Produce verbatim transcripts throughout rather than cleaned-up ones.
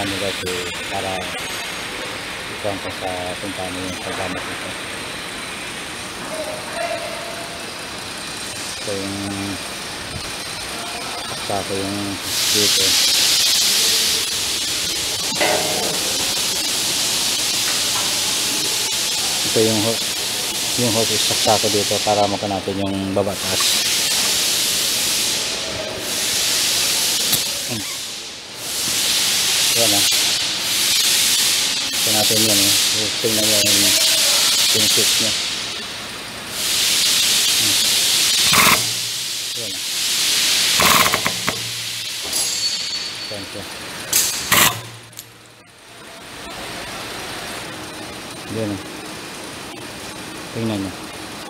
nyo guys eh, para ikaw pa sa kung paano yung paggamit nito. Ito yung sako yung dito. Ito yung yung hose isaksa ko dito para makan natin yung baba taas. Hmm. Yan ah. Ito natin yan eh. Tingnan nyo yung yung switch nya. Hmm. Yan ah. Yan siya. Yan ah. Tingnan nyo.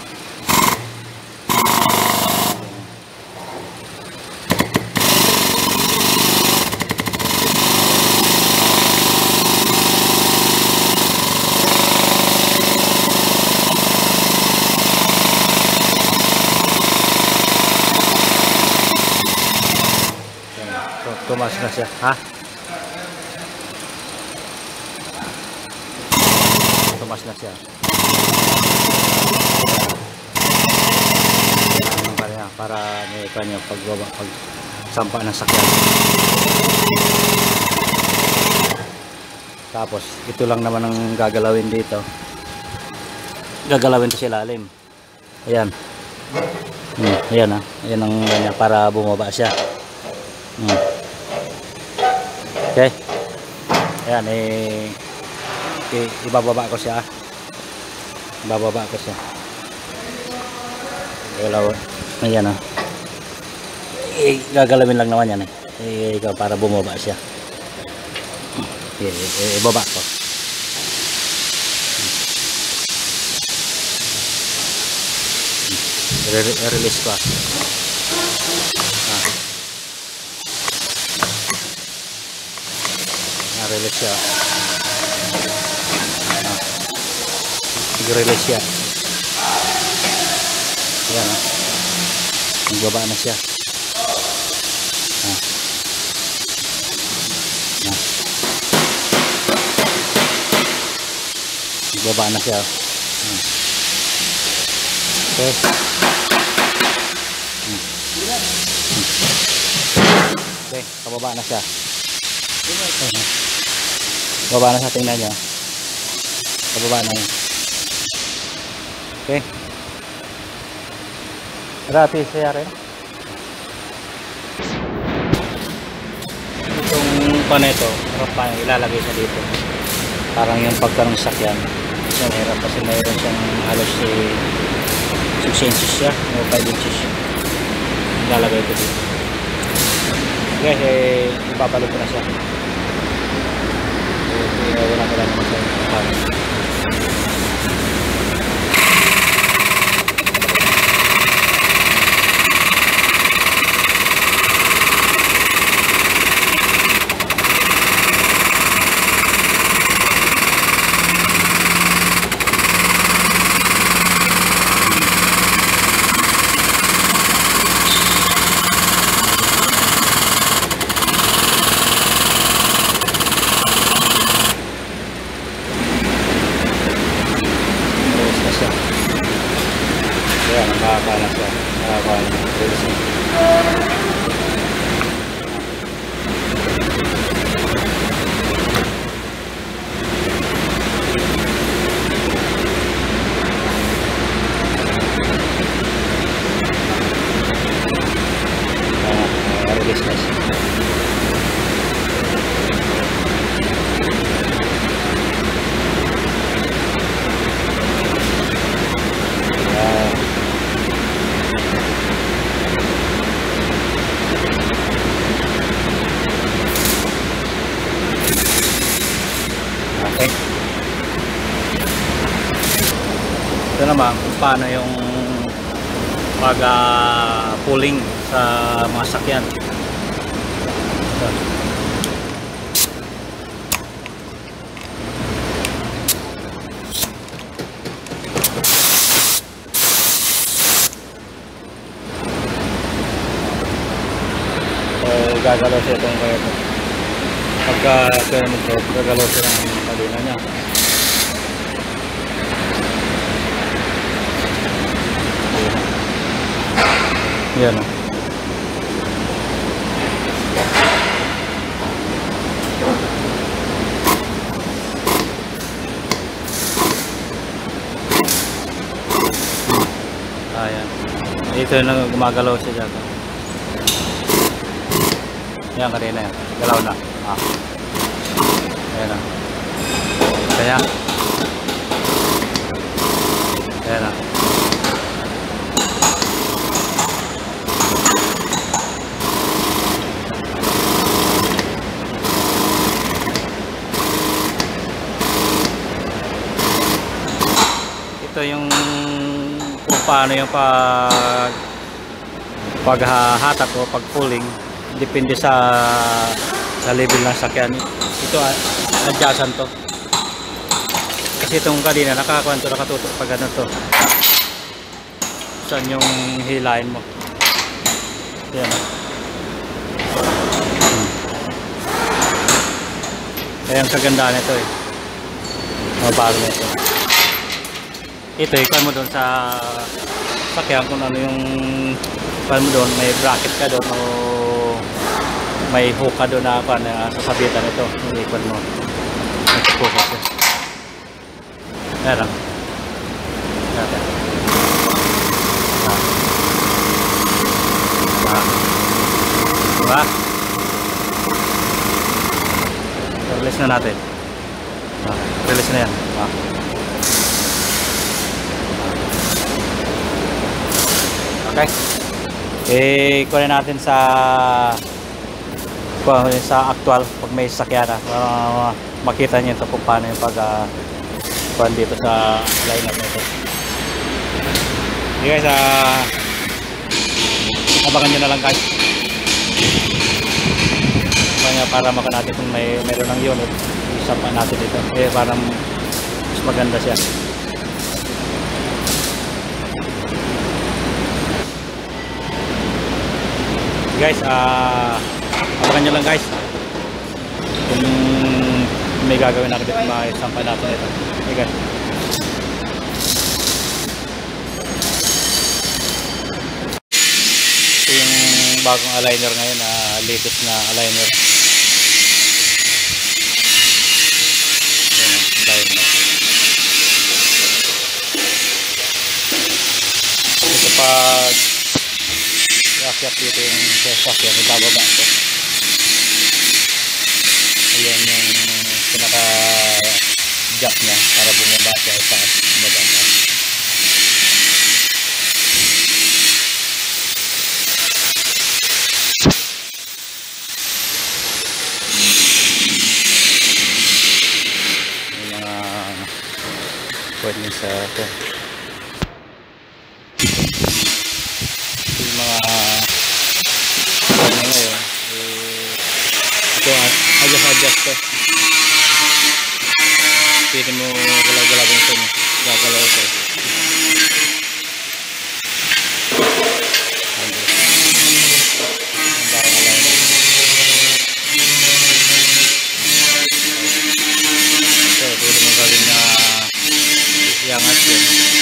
Tumas na siya, ha? Tumas na siya. Para, para may kanya pagbaba, pag sampa ng sakyan. Tapos, ito lang naman ang gagalawin dito. Gagalawin ito sa ilalim. Ayan. Hmm, ayan ha. Ayan ang kanya para bumaba siya. Hmm. Okay. Ayan eh, eh ibababa ko siya. Ibababa ko siya. Galaw. Ayan ah. Eh, gagalawin lang naman yan eh. Eh, ikaw para bumaba siya. Eh, eh, ibaba ko. Re-release ko ah. Release siya. Ah. Release siya. Ayan ah. Nagbaba na siya. Ah. Ah. Nagbaba na siya. Ah. Okay. Hmm. Okay, kababa na siya. Okay. Baba na sa, tingnan nyo. Pababa na yun. Okay. Gratis siya rin. Itong paneto, harap pa ilalagay sa dito. Parang yung pagkarong sakyan. Yan, hirap kasi mayroon siyang halos eh, six inches siya o five inches. Ilalagay ito dito. Okay, eh, ipapalo ko na siya. Kaya wala ka lang naman sa pagkakas. Ayan, nakakalas siya. Nakakalas siya. Release na siya. Okay. Ito naman kung paano yung pag uh, pulling sa mga sakyan. Ito. So, gagalaw siya itong kaya ito. Pag Pagka kaya magagalaw siya ng kadena niya. Yan o. Ayan. Ito yung gumagalaw siya dyan. Yan kanina yan. Galaw na. Ah. Ayan o. Kaya. Ayan o. Ito yung kung paano yung pag paghahatak o pag pulling, depende sa sa level ng sakyan. Ito adjacent to kasi itong kanina nakakuanto, nakatutok pag ano to saan yung hilain mo. Yan kaya ang kagandaan nito eh, mabago nito. Ito ikaw mo doon sa sakyan kung ano yung ikaw mo doon, may bracket ka doon o may hook ka doon na pa na sasabitan ito yung ikon mo nagpupusos eh. Meron natin ah. Ah. Diba? Release na natin ah. Release na yan ah. Okay. Eh, kunin natin sa sa actual pag may sakyan na uh, makita niyo ito kung paano yung pag uh, kuhan dito sa lineup nito. Okay guys, uh, abangan nyo na lang guys. Kaya para maka natin kung may meron ng unit, isama natin dito. Eh, parang mas maganda siya. Guys, ah uh, abangan nyo lang guys kung may gagawin natin dito, may sampay natin ito. Okay guys, ito yung bagong aligner ngayon, uh, latest na aligner. Ayan, aligner ito pag akyat dito yung sasakyan, ibababa ito. Ayan yung pinaka jack niya para bumaba siya itaas, bumaba siya. Yung mga pwede sa ito, yung mga ngayon eh, ito adjust adjust to, pwede mo galaw-galaw ito, gagalaw ito. So pwede mo gawin na iangat yun.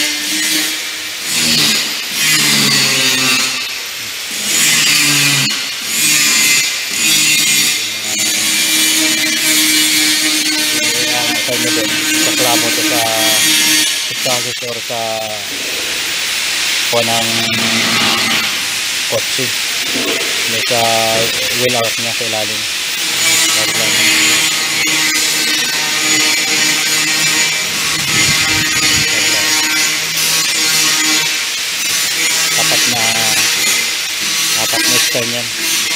Sa klamo to sa substances or sa po ng kotse, may sa wheel out niya sa ilalim. Apat na apat na style yan.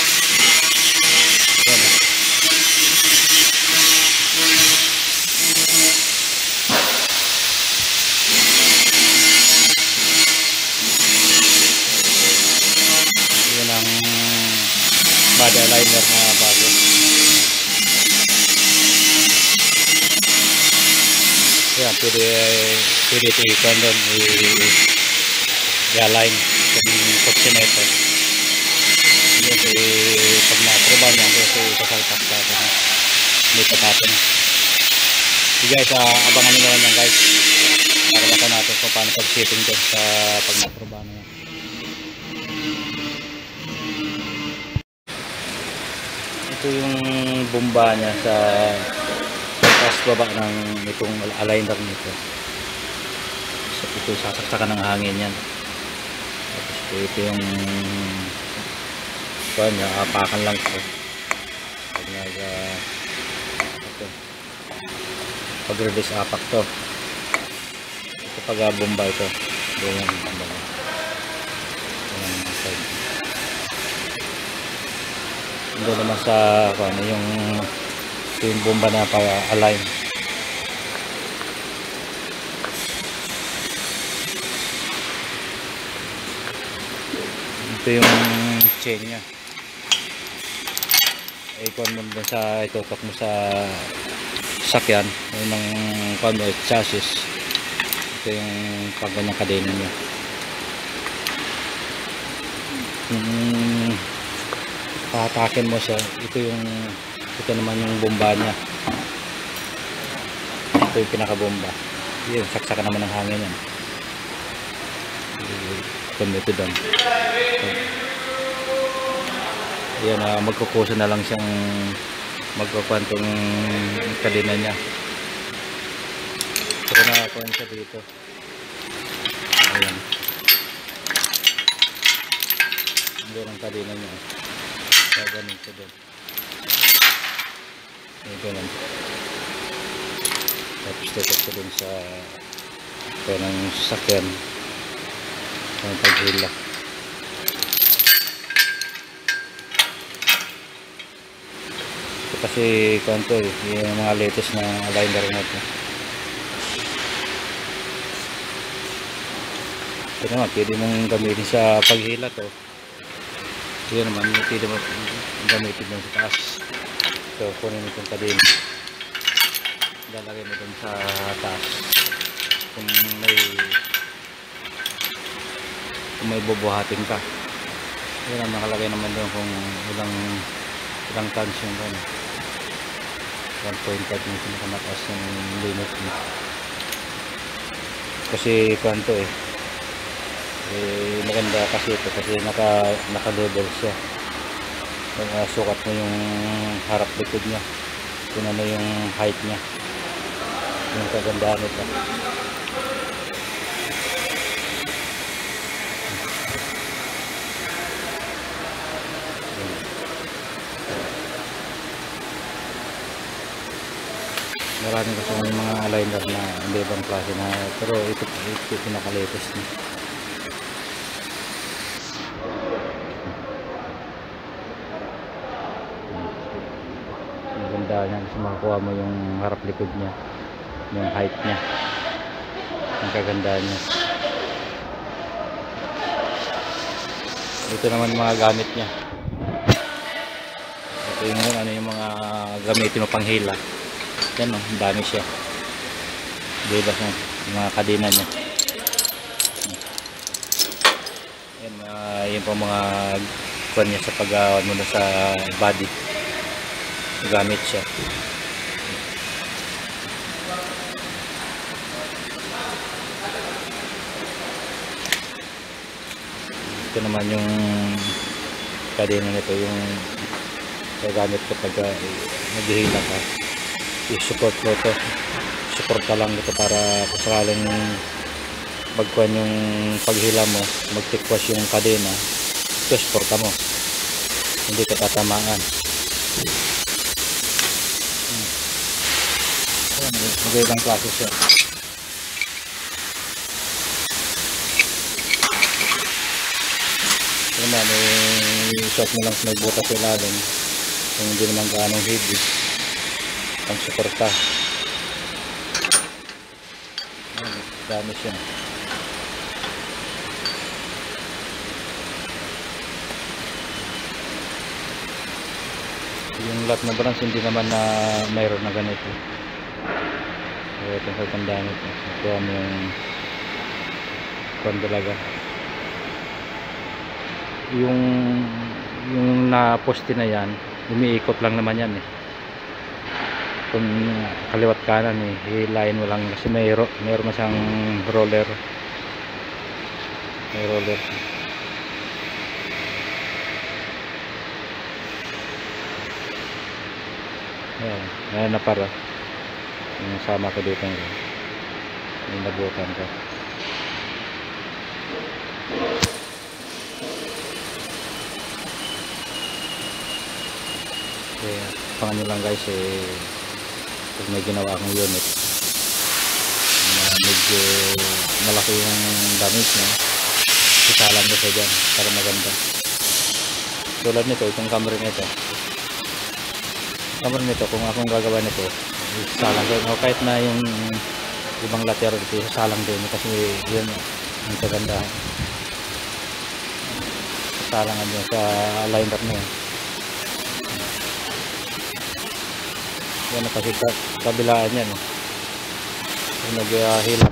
Body aligner na bago. Yan, pwede pwede ito ikon doon i-align yung kotse na ito. Yan, pag na-aproban yan, kasi sasalpak sa atin. may patapon. So guys, uh, abangan nyo naman yan guys, para baka natin kung paano pag-setting doon sa pag naproba na yan. Ito yung bomba niya sa taas baba ng itong aligner nito. So, ito sasaksakan ng hangin yan. Tapos ito yung ito niya, apakan lang ito. Pag nag uh, ito pag release apak to. Ito pag uh, bomba ito. Doon yung bomba. Ito naman sa ano, yung yung bomba na para align. Ito yung chain nya. Ikon mo dun sa itutok mo sa sakyan yung ng kano chassis. Ito yung paganyang kadena nya. Hmm, patakin mo siya. Ito yung ito naman yung bomba nya. Ito yung pinakabomba. Yun, saksakan naman ng hangin yan. Ito doon. Yan, uh, magkukusa na lang siyang magkukwantong kadena nya. Pero nakakuha siya dito. Ayan. Doon ang kadena nya. Kaya ganun siya doon. Ayan, ganun. Tapos tutok ko dun sa ito ng sasakyan ng paghila. Ito kasi kanto eh, yung mga latest na aligner natin. Ito naman, pwede mong gamitin sa paghila to. Ito naman, pwede mong gamitin mo sa taas. So, kunin mo itong kadena. Lalagay mo dun sa taas. Kung may kung may bubuhatin ka. Yan ang nakalagay naman doon kung ilang ilang tons yung gano'n. one point five yung pinakamataas yung limit mo. Kasi kanto eh. Eh, maganda kasi ito kasi naka, naka-level siya. Uh, sukat mo yung harap likod niya. Kung ano yung height niya. Yung kagandaan ito. Marami kasi may mga aligner na hindi ibang klase na, pero ito ito pinaka-latest niya. Maganda niya kasi makakuha mo yung harap likod niya, yung height niya, yung kagandaan niya. Ito naman mga gamit niya. Ito yung ano yung mga gamitin mo panghila. Yan o, oh, dami siya. Diba siya, yung mga kadena niya. Yan, uh, yun po mga kuwan niya sa pag-awan mo sa body. Gamit siya. Ito naman yung kadena nito, yung gagamit kapag uh, naghihila ka. I-support mo ito, support ka lang ito para kasakaling magkuhan yung paghila mo, magtikwas yung kadena, ito supporta mo, hindi ka tatamaan. Magandang klase siya. Ito naman, i-shot mo lang sa nagbutas sa ilalim kung hindi naman gaanong heavy ang suporta. Dami siya. Yung lot na branch hindi naman na mayroon na ganito. So, ito sa tandaan ito. Ito mo yung kwan talaga. Yung yung na poste na yan, umiikot lang naman yan eh. kung kaliwat kanan eh, hilahin mo lang kasi may ro mayroon na siyang roller, may roller. Ayan, ayan na para yung sama ko dito ngayon, yung nabutan ko. Kaya pangan nyo lang guys eh, pag may ginawa akong unit na medyo malaki yung damage niya, isalang ko siya dyan para maganda. Tulad nito, itong camera nito camera nito kung akong gagawa nito, isalang ko, o kahit na yung ibang lateral dito, isalang din kasi yun ang kagandahan, isalangan nyo sa liner niya. Yan na kasi kabilaan yan eh. Yung nag-hilap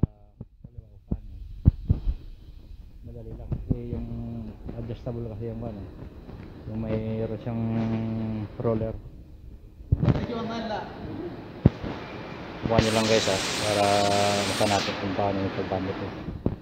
madali lang kasi yung adjustable kasi yung ano, yung mayroon siyang roller. Bukan nyo lang guys ha, para makanapin kung paano yung paggamit ito.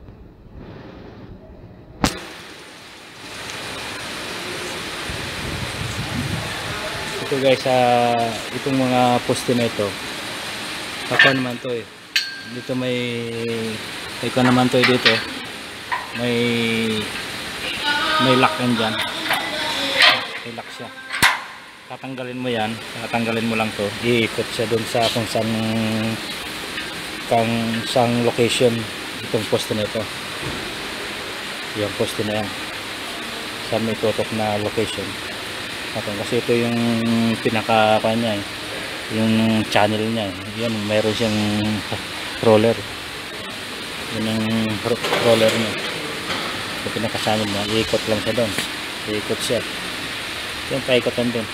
Ito guys, uh, itong mga poste na ito, ako naman to eh, dito may ikaw naman to eh, dito may may lock yan dyan, may lock siya, tatanggalin mo yan, tatanggalin mo lang to, iikot siya dun sa kung saan kang sang location itong poste na ito, yung poste na yan saan may tutok na location. Kasi ito yung pinaka kanya eh, yung channel niya eh. Yan, mayroon siyang roller, yun ang roller niya, yung pinaka channel niya, iikot lang siya doon, iikot siya, yung paikotan doon.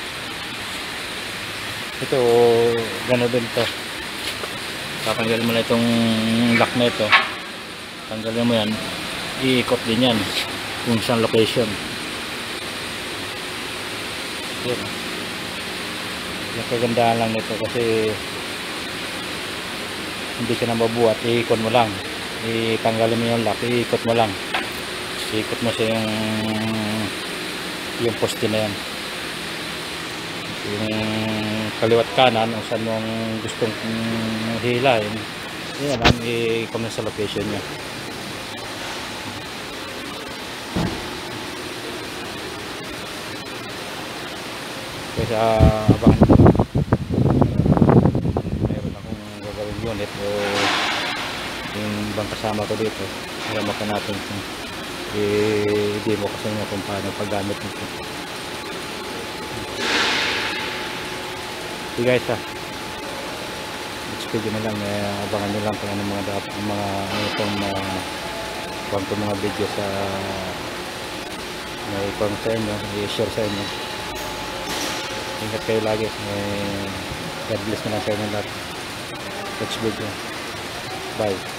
Ito gano'n din to, tatanggalin mo na itong lock na ito, tanggalin mo yan, iikot din yan kung saan location. Yun. Yung kagandahan lang nito kasi hindi ka na mabuhat, iikot mo lang, itanggalin mo yung lock, iikot mo lang, iikot mo sa yung yung poste na yan, yung kaliwat kanan o saan mong gustong hilahin, yan lang, i-ikot mo sa location nya. Kasi uh, abangan nyo lang, mayroon akong gagawin unit o yung ibang kasama ko dito, alamak na natin kung i-demo kasi nyo kung paano paggamit nito. Okay guys ha, next video na lang, eh, abangan nyo lang kung ano mga dapat mga ano itong uh, mga video sa may ipang sa inyo, i-share sa inyo. Ingat kayo lagi. Eh, God bless na lang sa inyo lahat. Next video. Bye.